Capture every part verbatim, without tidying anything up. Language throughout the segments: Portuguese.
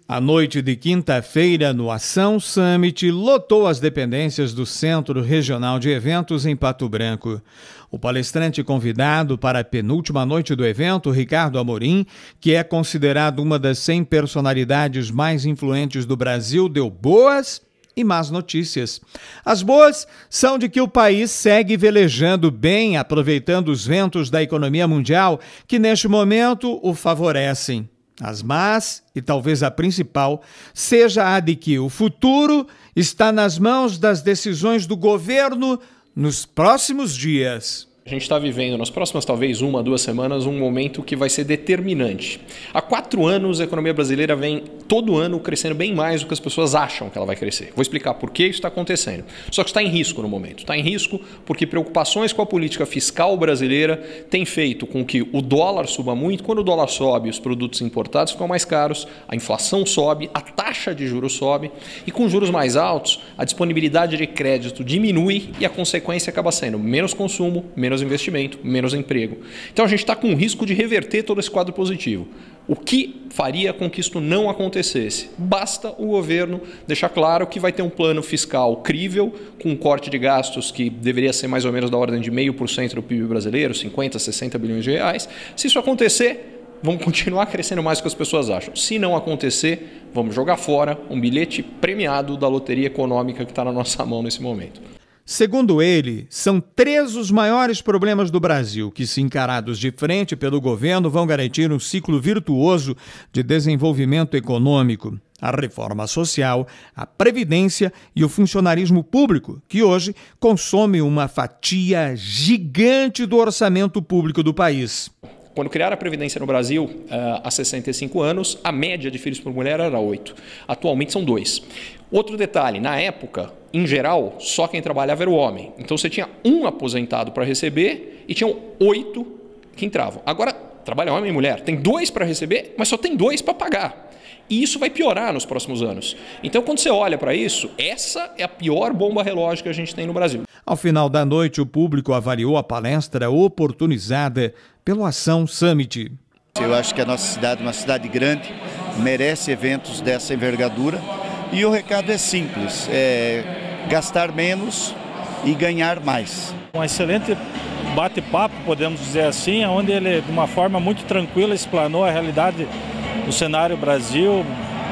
A noite de quinta-feira no Ação Summit lotou as dependências do Centro Regional de Eventos em Pato Branco. O palestrante convidado para a penúltima noite do evento, Ricardo Amorim, que é considerado uma das cem personalidades mais influentes do Brasil, deu boas e más notícias. As boas são de que o país segue velejando bem, aproveitando os ventos da economia mundial que neste momento o favorecem. As más, e talvez a principal, seja a de que o futuro está nas mãos das decisões do governo nos próximos dias. A gente está vivendo, nas próximas talvez uma, duas semanas, um momento que vai ser determinante. Há quatro anos a economia brasileira vem todo ano crescendo bem mais do que as pessoas acham que ela vai crescer. Vou explicar por que isso está acontecendo. Só que está em risco no momento. Está em risco porque preocupações com a política fiscal brasileira têm feito com que o dólar suba muito. Quando o dólar sobe, os produtos importados ficam mais caros, a inflação sobe, a taxa de juros sobe e com juros mais altos, a disponibilidade de crédito diminui e a consequência acaba sendo menos consumo, menos investimento, menos emprego. Então a gente está com o risco de reverter todo esse quadro positivo. O que faria com que isso não acontecesse? Basta o governo deixar claro que vai ter um plano fiscal crível, com um corte de gastos que deveria ser mais ou menos da ordem de zero vírgula cinco por cento do P I B brasileiro, cinquenta, sessenta bilhões de reais. Se isso acontecer, vamos continuar crescendo mais do que as pessoas acham. Se não acontecer, vamos jogar fora um bilhete premiado da loteria econômica que está na nossa mão nesse momento. Segundo ele, são três os maiores problemas do Brasil que, se encarados de frente pelo governo, vão garantir um ciclo virtuoso de desenvolvimento econômico. A reforma social, a previdência e o funcionarismo público, que hoje consome uma fatia gigante do orçamento público do país. Quando criaram a Previdência no Brasil, uh, há sessenta e cinco anos, a média de filhos por mulher era oito. Atualmente são dois. Outro detalhe, na época, em geral, só quem trabalhava era o homem. Então você tinha um aposentado para receber e tinham oito que entravam. Agora, trabalha homem e mulher. Tem dois para receber, mas só tem dois para pagar. E isso vai piorar nos próximos anos. Então, quando você olha para isso, essa é a pior bomba relógio que a gente tem no Brasil. Ao final da noite, o público avaliou a palestra oportunizada pelo Ação Summit. Eu acho que a nossa cidade é uma cidade grande, merece eventos dessa envergadura. E o recado é simples, é gastar menos e ganhar mais. Um excelente bate-papo, podemos dizer assim, onde ele, de uma forma muito tranquila, explanou a realidade do cenário Brasil,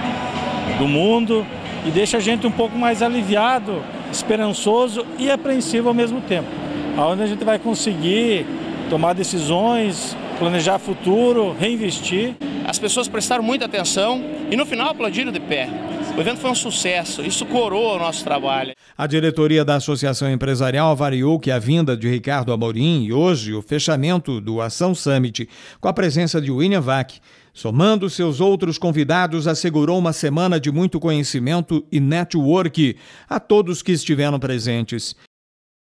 do mundo, e deixa a gente um pouco mais aliviado, esperançoso e apreensivo ao mesmo tempo. Onde a gente vai conseguir tomar decisões, planejar futuro, reinvestir. As pessoas prestaram muita atenção e no final aplaudiram de pé. O evento foi um sucesso, isso coroa o nosso trabalho. A diretoria da Associação Empresarial avaliou que a vinda de Ricardo Amorim e hoje o fechamento do Ação Summit com a presença de William Vac, somando seus outros convidados, assegurou uma semana de muito conhecimento e network a todos que estiveram presentes.